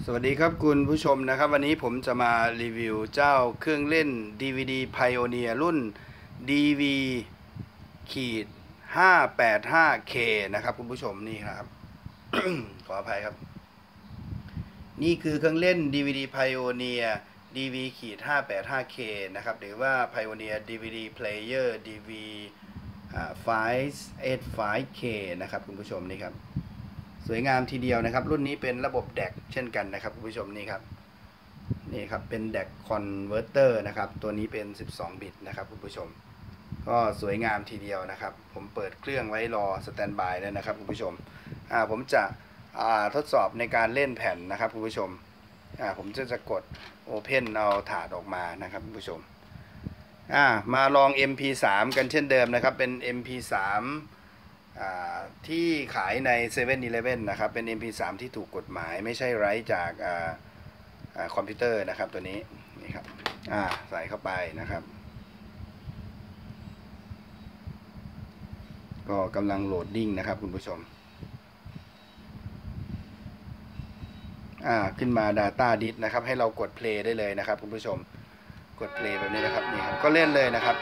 สวัสดีครับคุณผู้ชมนะครับวันนี้ผมจะมารีวิวเจ้าเครื่องเล่น DVD Pioneer รุ่น DV ขีด 585K นะครับคุณผู้ชมนี่ครับ ขออภัยครับนี่คือเครื่องเล่น DVD Pioneer DV ขีด 585K นะครับหรือว่า Pioneer DVD Player DV 585K นะครับคุณผู้ชมนี่ครับสวยงามทีเดียวนะครับรุ่นนี้เป็นระบบแดกเช่นกันนะครับคุณผู้ชมนี่ครับเป็นแดกคอนเวอร์เตอร์นะครับตัวนี้เป็น12บิตนะครับคุณผู้ชมก็สวยงามทีเดียวนะครับผมเปิดเครื่องไว้รอสแตนบายแล้วนะครับคุณผู้ชมผมจะทดสอบในการเล่นแผ่นนะครับคุณผู้ชมผมจะกด Open เอาถาดออกมานะครับคุณผู้ชมมาลอง MP3 กันเช่นเดิมนะครับเป็น MP3ที่ขายใน 7-Eleven นะครับเป็น MP3 ที่ถูกกฎหมายไม่ใช่ไร้จากคอมพิวเตอร์นะครับตัวนี้นี่ครับใส่เข้าไปนะครับก็กำลังโหลดดิ้งนะครับคุณผู้ชมขึ้นมา Data Disk นะครับให้เรากด Play ได้เลยนะครับคุณผู้ชมกด Play แบบนี้นะครับนี่ครับก็เล่นเลยนะครับ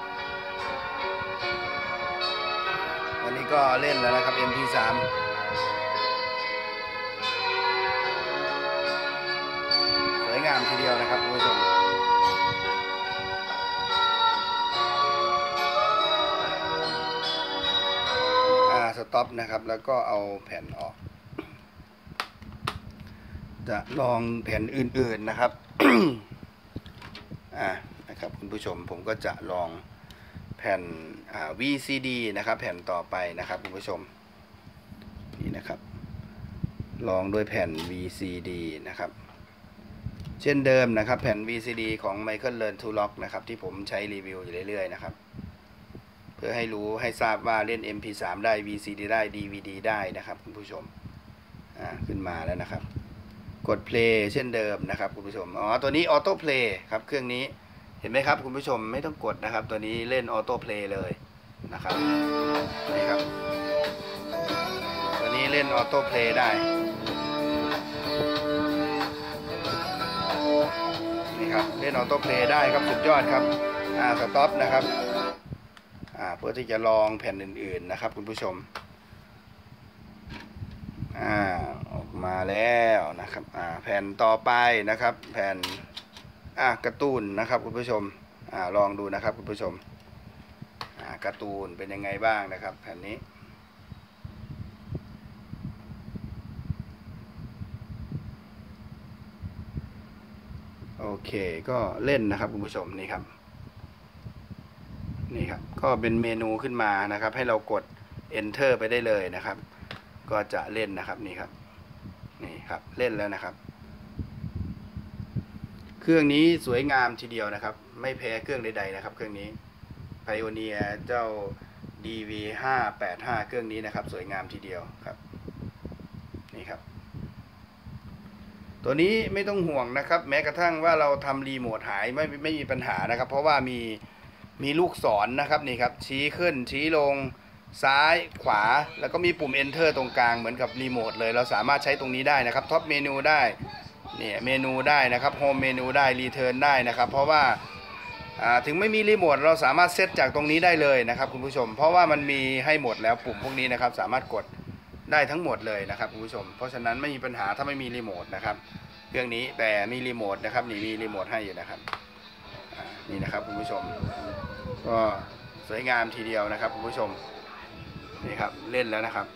วันนี้ก็เล่นแล้วนะครับ MP3 สวยงามทีเดียวนะครับคุณผู้ชมสต็อปนะครับแล้วก็เอาแผ่นออกจะลองแผ่นอื่นๆนะครับ นะครับคุณผู้ชมผมก็จะลองแผ่นVCD นะครับแผ่นต่อไปนะครับคุณผู้ชมนี่นะครับลองด้วยแผ่น VCD นะครับเช่นเดิมนะครับแผ่น VCD ของ Michael Learn to Rock นะครับที่ผมใช้รีวิวอยู่เรื่อยๆนะครับเพื่อให้รู้ให้ทราบว่าเล่น MP3 ได้ VCD ได้ DVD ได้นะครับคุณผู้ชมขึ้นมาแล้วนะครับกด play เช่นเดิมนะครับคุณผู้ชมตัวนี้ auto play ครับเครื่องนี้เห็นไหมครับคุณผู้ชมไม่ต้องกดนะครับตัวนี้เล่น auto play เลยนะครับนี่ครับตัวนี้เล่น auto play ได้นี่ครับเล่น auto play ได้ครับสุดยอดครับstop นะครับเพื่อที่จะลองแผ่นอื่นๆนะครับคุณผู้ชมออกมาแล้วนะครับแผ่นต่อไปนะครับแผ่นการ์ตูนนะครับคุณผู้ชมลองดูนะครับคุณผู้ชมการ์ตูนเป็นยังไงบ้างนะครับแผ่นนี้โอเคก็เล่นนะครับคุณผู้ชมนี่ครับก็เป็นเมนูขึ้นมานะครับให้เรากด Enter ไปได้เลยนะครับก็จะเล่นนะครับนี่ครับเล่นแล้วนะครับเครื่องนี้สวยงามทีเดียวนะครับไม่แพ้เครื่องใดๆนะครับเครื่องนี้ Pioneer เจ้า DV 585เครื่องนี้นะครับสวยงามทีเดียวครับนี่ครับตัวนี้ไม่ต้องห่วงนะครับแม้กระทั่งว่าเราทำรีโมทหายไม่มีปัญหานะครับเพราะว่ามีลูกศรนะครับนี่ครับชี้ขึ้นชี้ลงซ้ายขวาแล้วก็มีปุ่ม Enter ตรงกลางเหมือนกับรีโมทเลยเราสามารถใช้ตรงนี้ได้นะครับท็อปเมนูได้เนี่ยเมนูได้นะครับโฮมเมนูได้รีเทิร์นได้นะครับเพราะว่าถึงไม่มีรีโมทเราสามารถเซตจากตรงนี้ได้เลยนะครับคุณผู้ชมเพราะว่ามันมีให้หมดแล้วปุ่มพวกนี้นะครับสามารถกดได้ทั้งหมดเลยนะครับคุณผู้ชมเพราะฉะนั้นไม่มีปัญหาถ้าไม่มีรีโมทนะครับเครื่องนี้แต่มีรีโมทนะครับนี่มีรีโมทให้อยู่นะครับนี่นะครับคุณผู้ชมก็สวยงามทีเดียวนะครับคุณผู้ชมนี่ครับเล่นแล้วนะครับ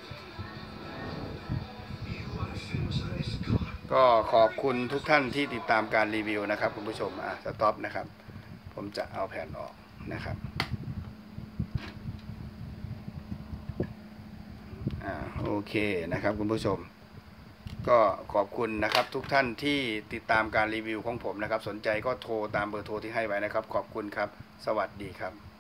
ก็ขอบคุณทุกท่านที่ติดตามการรีวิวนะครับคุณผู้ชมสต็อปนะครับผมจะเอาแผ่นออกนะครับโอเคนะครับคุณผู้ชมก็ขอบคุณนะครับทุกท่านที่ติดตามการรีวิวของผมนะครับสนใจก็โทรตามเบอร์โทรที่ให้ไว้นะครับขอบคุณครับสวัสดีครับ